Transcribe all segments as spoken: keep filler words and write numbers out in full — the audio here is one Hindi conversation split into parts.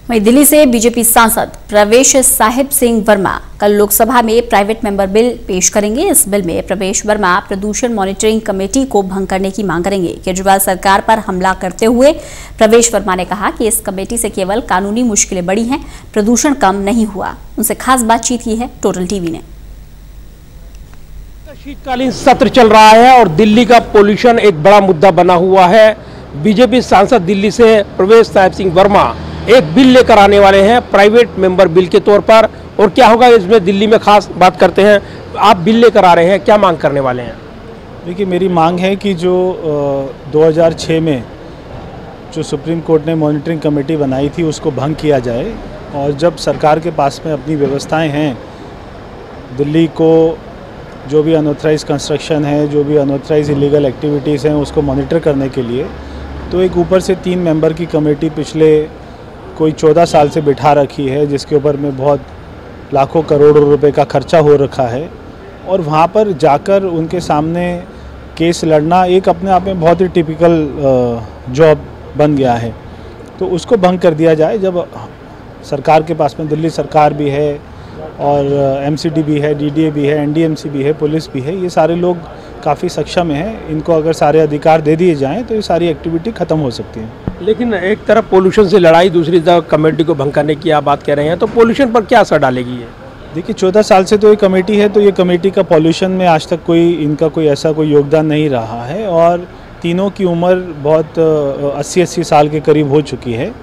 वहीं दिल्ली से बीजेपी सांसद प्रवेश साहिब सिंह वर्मा कल लोकसभा में प्राइवेट मेंबर बिल पेश करेंगे। इस बिल में प्रवेश वर्मा प्रदूषण मॉनिटरिंग कमेटी को भंग करने की मांग करेंगे। केजरीवाल सरकार पर हमला करते हुए प्रवेश वर्मा ने कहा कि इस कमेटी से केवल कानूनी मुश्किलें बढ़ी हैं, प्रदूषण कम नहीं हुआ। उनसे खास बातचीत की है टोटल टीवी ने। शीतकालीन सत्र चल रहा है और दिल्ली का पोल्यूशन एक बड़ा मुद्दा बना हुआ है। बीजेपी सांसद दिल्ली से प्रवेश साहिब सिंह वर्मा एक बिल लेकर आने वाले हैं प्राइवेट मेंबर बिल के तौर पर। और क्या होगा इसमें दिल्ली में खास बात करते हैं। आप बिल लेकर आ रहे हैं, क्या मांग करने वाले हैं? देखिए, मेरी मांग है कि जो दो हज़ार छह में जो सुप्रीम कोर्ट ने मॉनिटरिंग कमेटी बनाई थी उसको भंग किया जाए। और जब सरकार के पास में अपनी व्यवस्थाएं हैं, दिल्ली को जो भी अनऑथराइज कंस्ट्रक्शन है, जो भी अनऑथराइज इलीगल एक्टिविटीज़ हैं, उसको मॉनिटर करने के लिए तो एक ऊपर से तीन मेंबर की कमेटी पिछले कोई चौदह साल से बिठा रखी है, जिसके ऊपर में बहुत लाखों करोड़ों रुपए का खर्चा हो रखा है। और वहाँ पर जाकर उनके सामने केस लड़ना एक अपने आप में बहुत ही टिपिकल जॉब बन गया है। तो उसको भंग कर दिया जाए। जब सरकार के पास में दिल्ली सरकार भी है और एमसीडी भी है, डीडीए भी है, एनडीएमसी भी है, पुलिस भी है, ये सारे लोग काफ़ी सक्षम हैं। इनको अगर सारे अधिकार दे दिए जाएं तो ये सारी एक्टिविटी ख़त्म हो सकती है। लेकिन एक तरफ पोल्यूशन से लड़ाई, दूसरी तरफ कमेटी को भंग करने की आप बात कह रहे हैं, तो पोल्यूशन पर क्या असर डालेगी ये? देखिए, चौदह साल से तो ये कमेटी है, तो ये कमेटी का पोल्यूशन में आज तक कोई इनका कोई ऐसा कोई योगदान नहीं रहा है। और तीनों की उम्र बहुत अस्सी अस्सी साल के करीब हो चुकी है।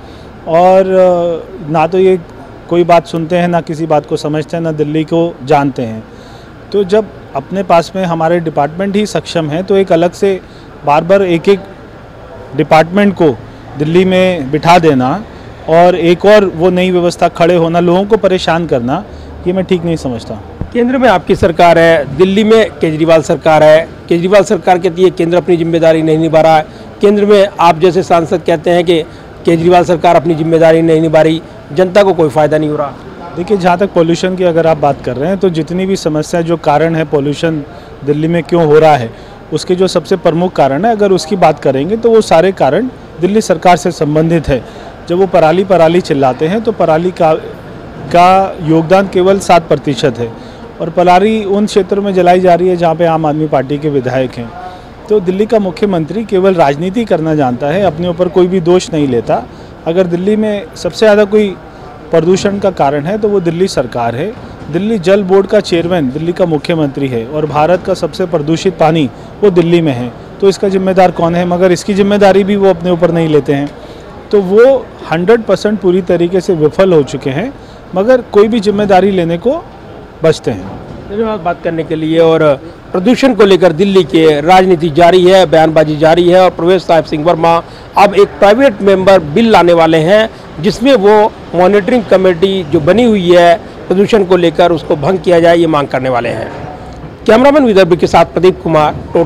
और ना तो ये कोई बात सुनते हैं, ना किसी बात को समझते हैं, ना दिल्ली को जानते हैं। तो जब अपने पास में हमारे डिपार्टमेंट ही सक्षम है, तो एक अलग से बार बार एक एक डिपार्टमेंट को दिल्ली में बिठा देना और एक और वो नई व्यवस्था खड़े होना, लोगों को परेशान करना, ये मैं ठीक नहीं समझता। केंद्र में आपकी सरकार है, दिल्ली में केजरीवाल सरकार है। केजरीवाल सरकार कहती है केंद्र अपनी जिम्मेदारी नहीं निभा रहा है। केंद्र में आप जैसे सांसद कहते हैं कि केजरीवाल सरकार अपनी जिम्मेदारी नहीं निभा रही, जनता को कोई फ़ायदा नहीं हो रहा। देखिए, जहाँ तक पोल्यूशन की अगर आप बात कर रहे हैं, तो जितनी भी समस्या, जो कारण है पोल्यूशन दिल्ली में क्यों हो रहा है, उसके जो सबसे प्रमुख कारण है, अगर उसकी बात करेंगे तो वो सारे कारण दिल्ली सरकार से संबंधित है। जब वो पराली पराली चिल्लाते हैं तो पराली का का योगदान केवल सात प्रतिशत है और पराली उन क्षेत्रों में जलाई जा रही है जहाँ पे आम आदमी पार्टी के विधायक हैं। तो दिल्ली का मुख्यमंत्री केवल राजनीति करना जानता है, अपने ऊपर कोई भी दोष नहीं लेता। अगर दिल्ली में सबसे ज़्यादा कोई प्रदूषण का कारण है तो वो दिल्ली सरकार है। दिल्ली जल बोर्ड का चेयरमैन दिल्ली का मुख्यमंत्री है और भारत का सबसे प्रदूषित पानी वो दिल्ली में है। तो इसका जिम्मेदार कौन है? मगर इसकी जिम्मेदारी भी वो अपने ऊपर नहीं लेते हैं। तो वो हंड्रेड परसेंट पूरी तरीके से विफल हो चुके हैं, मगर कोई भी जिम्मेदारी लेने को बचते हैं। धन्यवाद बात करने के लिए। और प्रदूषण को लेकर दिल्ली के राजनीति जारी है, बयानबाजी जारी है। और प्रवेश साहिब सिंह वर्मा अब एक प्राइवेट मेंबर बिल लाने वाले हैं, जिसमें वो मॉनिटरिंग कमेटी जो बनी हुई है प्रदूषण को लेकर, उसको भंग किया जाए, ये मांग करने वाले हैं। कैमरामैन विदर्भ के साथ प्रदीप कुमार।